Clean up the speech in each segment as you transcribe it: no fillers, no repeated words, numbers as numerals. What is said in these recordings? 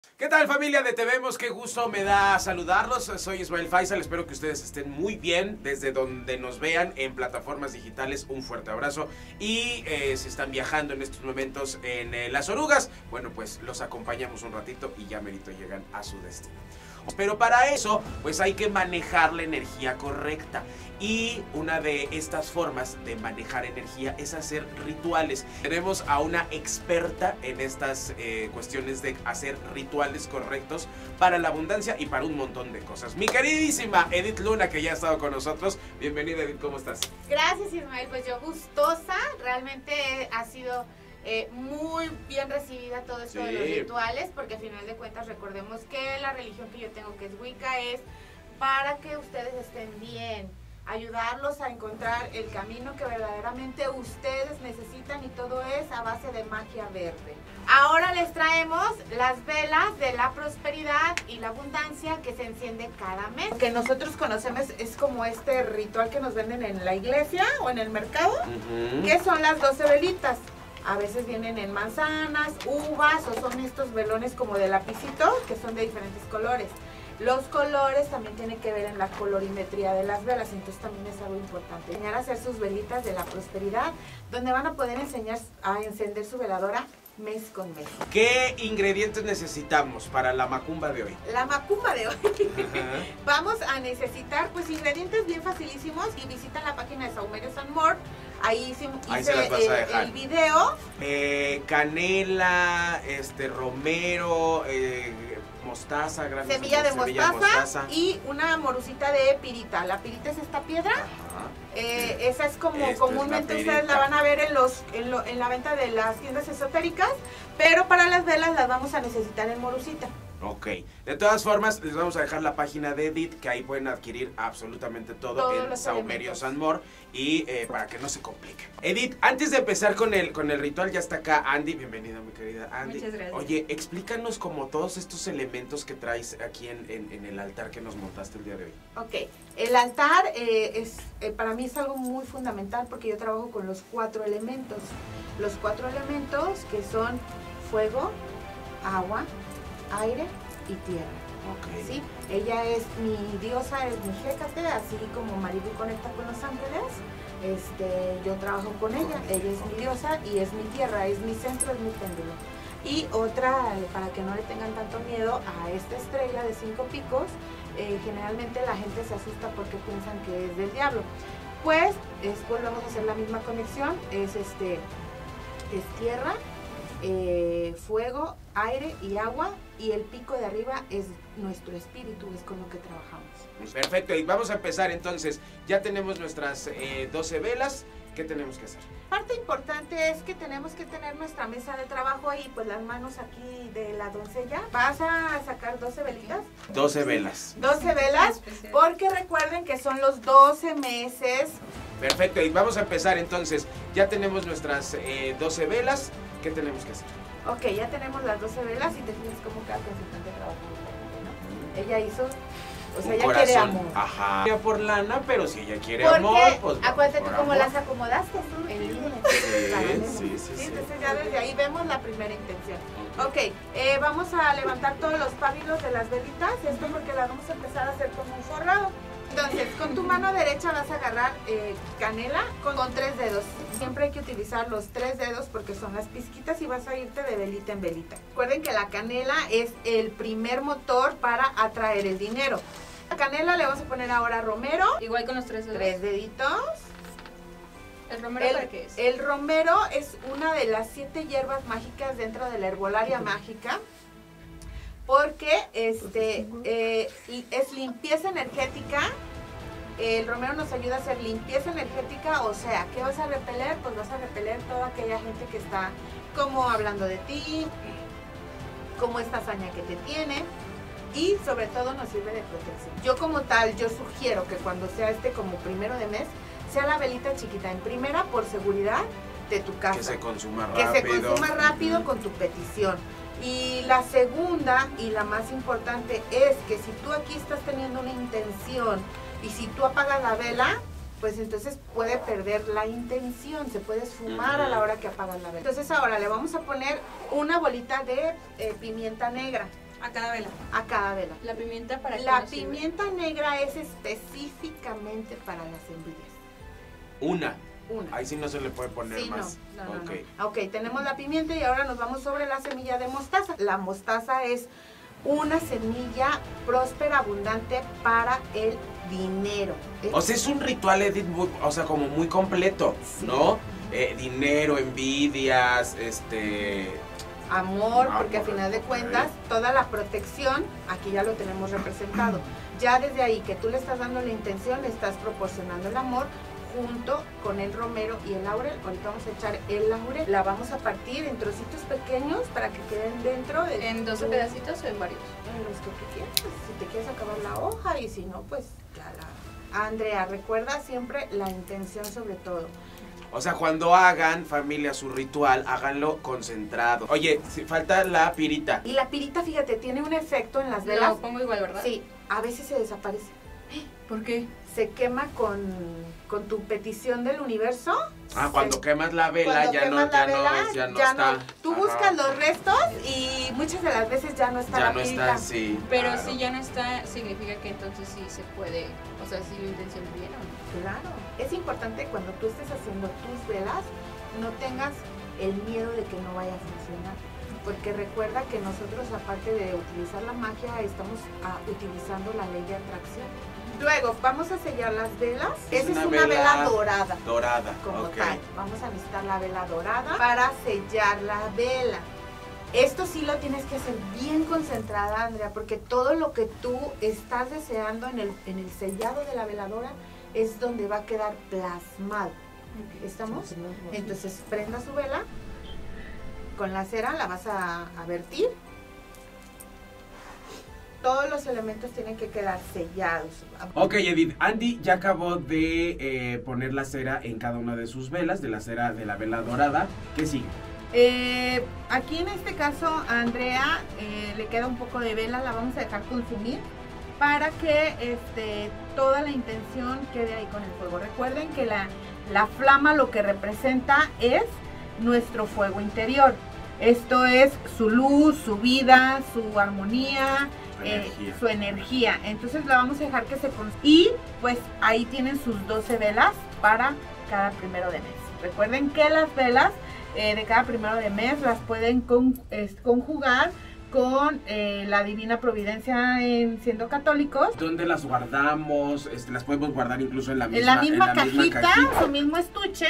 ¿Qué tal, familia de Te Vemos? Qué gusto me da saludarlos. Soy Ismael Faisal, espero que ustedes estén muy bien desde donde nos vean en plataformas digitales. Un fuerte abrazo. Y si están viajando en estos momentos en Las Orugas, bueno, pues los acompañamos un ratito y ya merito llegan a su destino. Pero para eso, pues hay que manejar la energía correcta. Y una de estas formas de manejar energía es hacer rituales. Tenemos a una experta en estas cuestiones de hacer rituales correctos para la abundancia y para un montón de cosas. Mi queridísima Edith Luna, que ya ha estado con nosotros. Bienvenida, Edith, ¿cómo estás? Gracias, Ismael. Pues yo gustosa. Realmente ha sido muy bien recibida todo esto de los rituales, porque al final de cuentas recordemos que la religión que yo tengo, que es Wicca, es para que ustedes estén bien, ayudarlos a encontrar el camino que verdaderamente ustedes necesitan, y todo es a base de magia verde. Ahora les traemos las velas de la prosperidad y la abundancia que se enciende cada mes. Lo que nosotros conocemos es como este ritual que nos venden en la iglesia o en el mercado, que son las 12 velitas. A veces vienen en manzanas, uvas, o son estos velones como de lapicito, que son de diferentes colores. Los colores también tienen que ver en la colorimetría de las velas, entonces también es algo importante. Enseñar a hacer sus velitas de la prosperidad, donde van a poder enseñar a encender su veladora mes con mes. ¿Qué ingredientes necesitamos para la macumba de hoy? La macumba de hoy. Vamos a necesitar pues ingredientes bien facilísimos, y visitan la página de Saumerios and More. Ahí hice el video. Canela, romero, mostaza, semilla de mostaza y una morucita de pirita. La pirita es esta piedra. Esa es como comúnmente ustedes la van a ver en la venta de las tiendas esotéricas, pero para las velas las vamos a necesitar en morucita. Ok, de todas formas les vamos a dejar la página de Edith, que ahí pueden adquirir absolutamente todo en Saumerios and More, y para que no se complique. Edith, antes de empezar con el ritual, ya está acá Andy. Bienvenida, mi querida Andy. Muchas gracias. Oye, explícanos como todos estos elementos que traes aquí en el altar que nos montaste el día de hoy. Ok, el altar para mí es algo muy fundamental, porque yo trabajo con los 4 elementos. Los 4 elementos que son fuego, agua, aire y tierra. Okay. ¿Sí? Ella es mi diosa, es mi Hécate, así como Maribu conecta con los ángeles. Yo trabajo con ella, ella es mi diosa y es mi tierra, es mi centro, es mi péndulo. Y otra, para que no le tengan tanto miedo a esta estrella de 5 picos, generalmente la gente se asusta porque piensan que es del diablo. Pues volvemos a hacer la misma conexión, es tierra, fuego, aire y agua, y el pico de arriba es nuestro espíritu, es con lo que trabajamos. Perfecto, y vamos a empezar entonces. Ya tenemos nuestras 12 velas. ¿Qué tenemos que hacer? Parte importante es que tenemos que tener nuestra mesa de trabajo y pues las manos aquí de la doncella. Vas a sacar 12 velitas. 12 velas. 12 velas, porque recuerden que son los 12 meses. Perfecto, y vamos a empezar entonces. Ya tenemos nuestras 12 velas. ¿Qué tenemos que hacer? Ok, ya tenemos las 12 velas, y te fijas cómo cada consultante trabaja diferente, ¿no? Ella hizo, o sea, ella quiere amor. Ajá. Por lana, pero si ella quiere porque, amor, pues acuérdate tú cómo amor. las acomodaste tú en línea. Sí. Entonces ya desde ahí vemos la primera intención. Ok, vamos a levantar todos los pábilos de las velitas, esto porque las vamos a empezar a hacer como un forrado. Entonces, con tu mano derecha vas a agarrar canela con 3 dedos. Siempre hay que utilizar los 3 dedos porque son las pizquitas, y vas a irte de velita en velita. Recuerden que la canela es el primer motor para atraer el dinero. La canela le vamos a poner ahora romero. Igual con los 3 dedos. 3 deditos. ¿El romero para qué es? El romero es una de las 7 hierbas mágicas dentro de la herbolaria mágica, porque es limpieza energética. El romero nos ayuda a hacer limpieza energética, o sea, ¿qué vas a repeler? Pues vas a repeler toda aquella gente que está como hablando de ti, como esta hazaña que te tiene, y sobre todo nos sirve de protección. Yo como tal, yo sugiero que cuando sea como primero de mes, sea la velita chiquita en primera, por seguridad de tu casa. Que se consuma rápido. Que se consuma rápido con tu petición. Y la segunda y la más importante es que si tú aquí estás teniendo una intención y si tú apagas la vela, pues entonces puede perder la intención, se puede esfumar a la hora que apagas la vela. Entonces ahora le vamos a poner una bolita de pimienta negra. A cada vela. A cada vela. La pimienta para qué La nos sirve? pimienta negra es específicamente para las envidias. Una. Una. Ahí sí no se le puede poner Sí, más. no. Ok. Ok, tenemos la pimienta y ahora nos vamos sobre la semilla de mostaza. La mostaza es una semilla próspera, abundante para el dinero. O sea, es un ritual, Edith, o sea, como muy completo, Sí. ¿no? Dinero, envidias, Amor, porque a Amor, final de ok. cuentas, toda la protección, aquí ya lo tenemos representado. Ya desde ahí que tú le estás dando la intención, le estás proporcionando el amor junto con el romero y el laurel. Ahorita vamos a echar el laurel. La vamos a partir en trocitos pequeños para que queden dentro de ¿En 12 tu- pedacitos o en varios? En los que tú quieras. Si te quieres acabar la hoja y si no, pues ya la... Andrea, recuerda siempre la intención sobre todo. O sea, cuando hagan, familia, su ritual, háganlo concentrado. Oye, si falta la pirita. Y la pirita, fíjate, tiene un efecto en las velas. Lo pongo igual, ¿verdad? Sí, a veces se desaparece. ¿Por qué? Se quema con tu petición del universo. Ah, cuando Se- quemas la vela, cuando ya no, quemas la vela, ya no ya está. no. Tú Ajá. buscas los restos y muchas de las veces ya no está Ya la no pirita. está, sí. Pero claro. si ya no está, significa que entonces sí se puede, o sea, si lo intencioné bien o no. Claro. Es importante cuando tú estés haciendo tus velas, no tengas el miedo de que no vaya a funcionar. Porque recuerda que nosotros, aparte de utilizar la magia, estamos utilizando la ley de atracción. Luego, vamos a sellar las velas. Es Esa es una una vela vela dorada. Dorada, Como ok. tal. Vamos a necesitar la vela dorada para sellar la vela. Esto sí lo tienes que hacer bien concentrada, Andrea, porque todo lo que tú estás deseando en el sellado de la veladora es donde va a quedar plasmado. ¿Estamos? Entonces prenda su vela, con la cera la vas a vertir. Todos los elementos tienen que quedar sellados. Ok, Edith, Andy ya acabó de poner la cera en cada una de sus velas, de la cera de la vela dorada. ¿Qué sigue? Aquí en este caso a Andrea le queda un poco de vela, la vamos a dejar consumir para que toda la intención quede ahí con el fuego. Recuerden que la flama lo que representa es nuestro fuego interior. Esto es su luz, su vida, su armonía, Energía. su energía. Entonces la vamos a dejar que se y pues ahí tienen sus 12 velas para cada primero de mes. Recuerden que las velas de cada primero de mes las pueden conjugar con la divina providencia siendo católicos. ¿Dónde las guardamos? Las podemos guardar incluso en la En la misma cajita. cajita, su mismo estuche.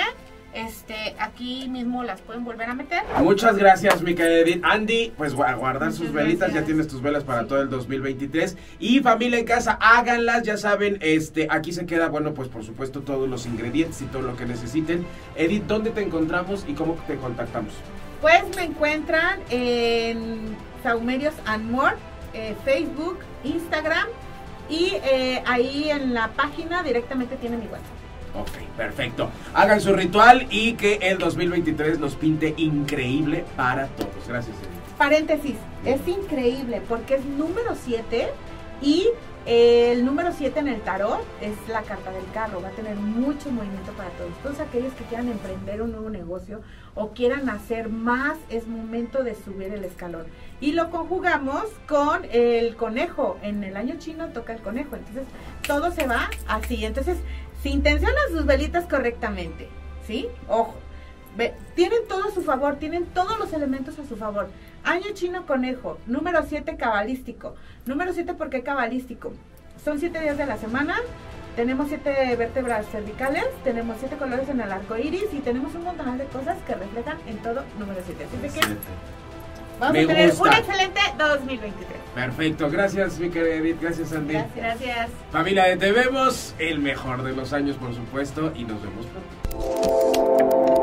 Aquí mismo las pueden volver a meter. Muchas gracias, mi querida Edith. Andy, pues a guardar Muchas sus velitas, gracias. ya tienes tus velas para todo el 2023. Y familia en casa, háganlas, ya saben, aquí se queda, bueno, pues por supuesto todos los ingredientes y todo lo que necesiten. Edith, ¿dónde te encontramos y cómo te contactamos? Pues me encuentran en Saumerios and More, Facebook, Instagram y ahí en la página directamente tienen mi WhatsApp. Ok, perfecto. Hagan su ritual y que el 2023 nos pinte increíble para todos. Gracias, Edith. Paréntesis, es increíble porque es número 7 y el número 7 en el tarot es la carta del carro. Va a tener mucho movimiento para todos. Todos aquellos que quieran emprender un nuevo negocio o quieran hacer más, es momento de subir el escalón. Y lo conjugamos con el conejo. En el año chino toca el conejo. Entonces todo se va así. Entonces, si intencionan sus velitas correctamente, ¿sí? Ojo. Tienen todo a su favor, tienen todos los elementos a su favor. Año chino conejo, número 7 cabalístico. Número 7, ¿por qué cabalístico? Son 7 días de la semana, tenemos 7 vértebras cervicales, tenemos 7 colores en el arco iris y tenemos un montón de cosas que reflejan en todo número 7. Así que vamos Me a tener gusta. un excelente 2023. Perfecto, gracias, mi querida Edith. Gracias, Andy. Gracias. Familia, te vemos el mejor de los años, por supuesto, y nos vemos pronto.